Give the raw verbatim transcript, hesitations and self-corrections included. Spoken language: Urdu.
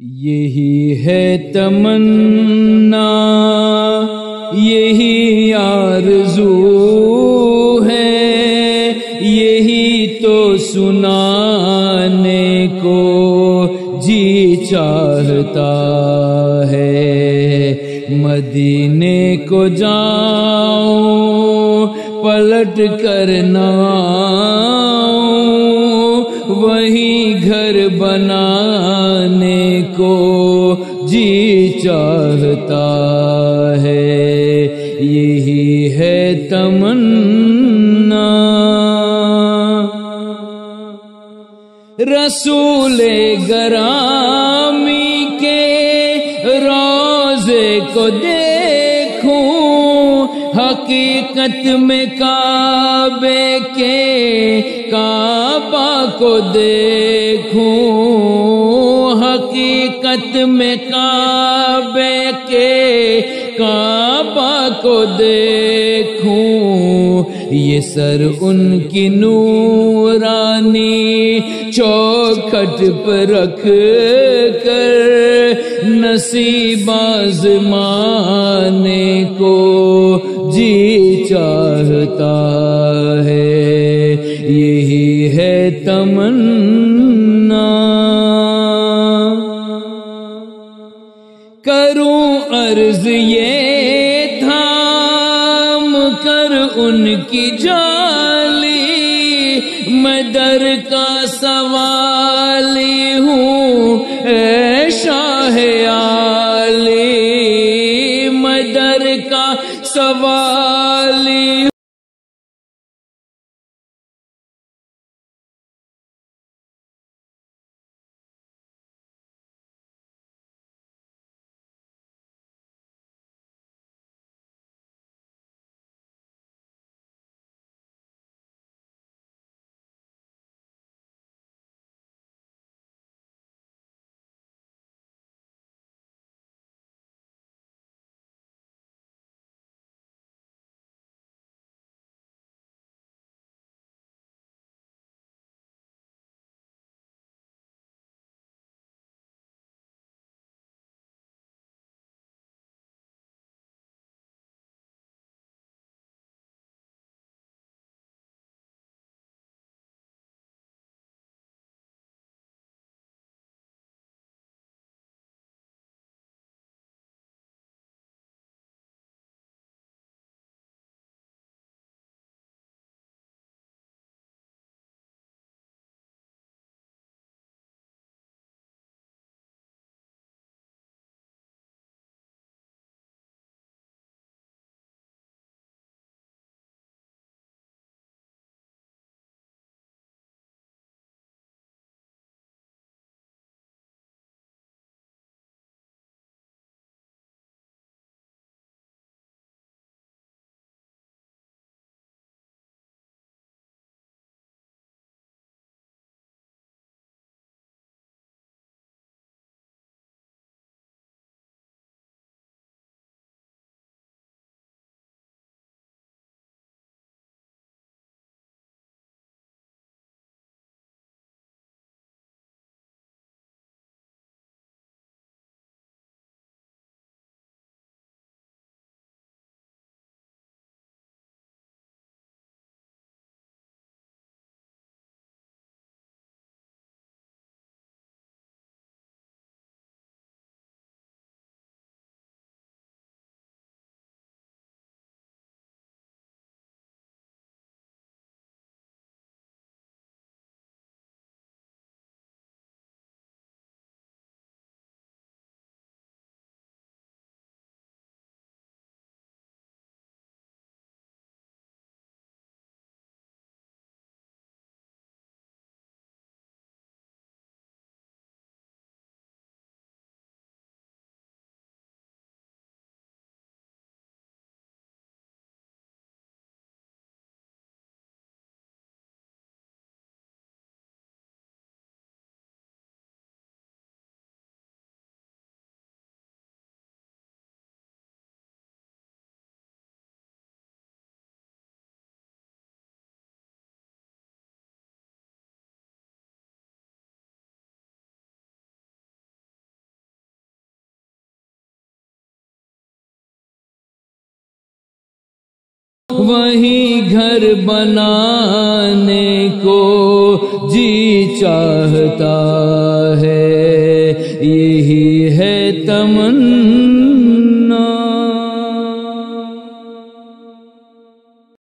یہی ہے تمنا، یہی آرزو ہے، یہی تو سنانے کو جی چاہتا ہے۔ مدینے کو جاؤں پلٹ کر نہ آؤں، وہی گھر بنانے کو جی چاہتا ہے۔ یہی ہے تمنا۔ رسول گرامی کے روضے کو دیکھوں، حقیقت میں کعبے کے کعبہ کو دیکھوں، حقیقت میں کعبے کے کعبہ کو دیکھوں۔ یہ سر ان کی نورانی چوکھٹ پر رکھ کر نصیب آزمانے کو جی چاہتا ہے۔ یہی ہے تمنا۔ کروں عرض یہ تھام کر ان کی جالی، میں در کا سوالی ہوں اے شاہ عالی، میں در کا سوالی وہیں گھر بنانے کو جی چاہتا ہے، یہی ہے تمنا